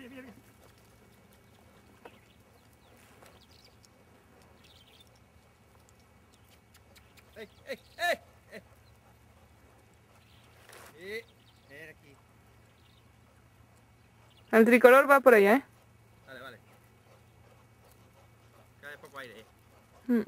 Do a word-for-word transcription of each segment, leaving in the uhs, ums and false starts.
mira, mira, mira. ¡Ey, ey, ey! ¡Ey! Sí, ven aquí. El tricolor va por allá, ¿eh? Vale, vale. Cae poco aire, eh. Mm.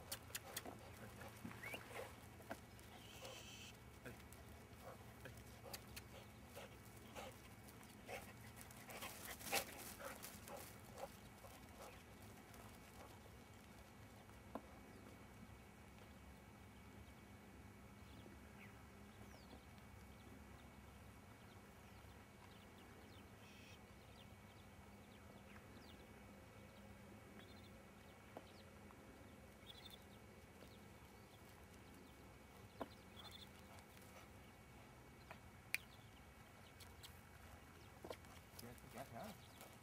¿Qué hace ahora?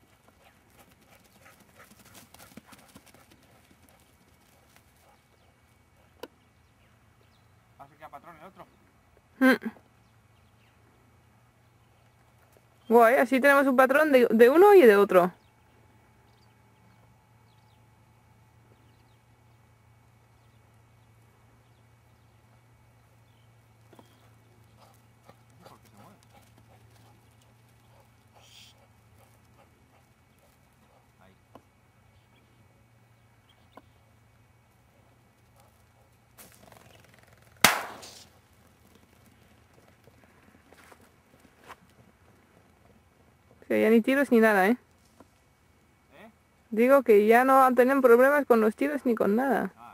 ¿Hace que a patrón el otro? Mm. Guay, así tenemos un patrón de, de uno y de otro. ¿Por qué se mueve? Ahí. Que ya ni tiros ni nada, ¿eh? ¿Eh? Digo que ya no tienen problemas con los tiros ni con nada. Ah,